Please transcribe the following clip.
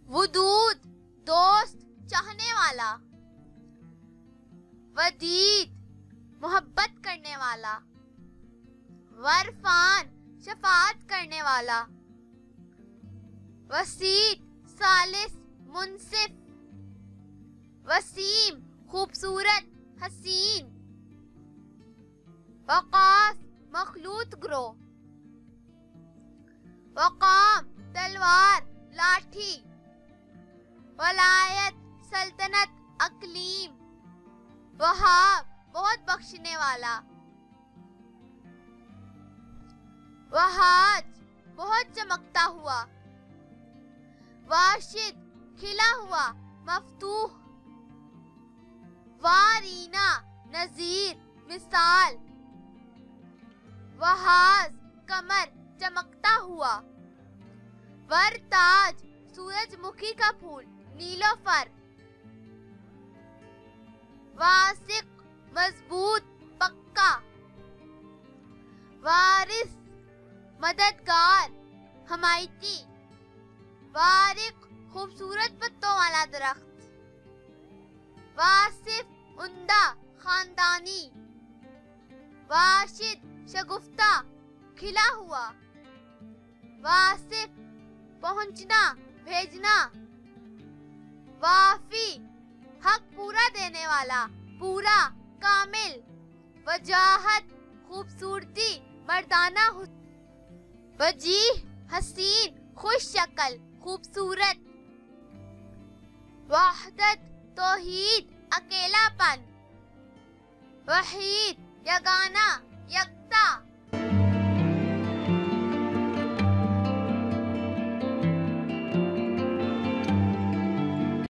वदूद दोस्त चाहने वाला, वदीद मोहब्बत करने वाला, वरफान शफात करने वाला, वसीत सालिस मुनसिफ, वसीम खूबसूरत हसीन, वकास मखलूत ग्रो, वकाम तलवार लाठी, वलायत सल्तनत अकलीम, वहाब बहुत बख्शने वाला, वहाज बहुत चमकता हुआ, वाशिद खिला हुआ मफ्तूह, वारीना नजीर मिसाल, वहाज कमर चमकता हुआ, वरताज सूरजमुखी का फूल नीलोफर, वासिक मजबूत पक्का, वारिस मददगार हमायती, वारिक खूबसूरत पत्तों वाला दरख्त, वासिफ उम्दा खानदानी, वाशिद शगुफ्ता खिला हुआ, वासिफ पहुंचना भेजना, वाफी हक पूरा देने वाला पूरा कामिल, वजाहत खूबसूरती मर्दाना हुस्न, वजीह हसीन खुश शक्ल खूबसूरत, वहदत तौहीद अकेलापन, वहीद यगाना यकता।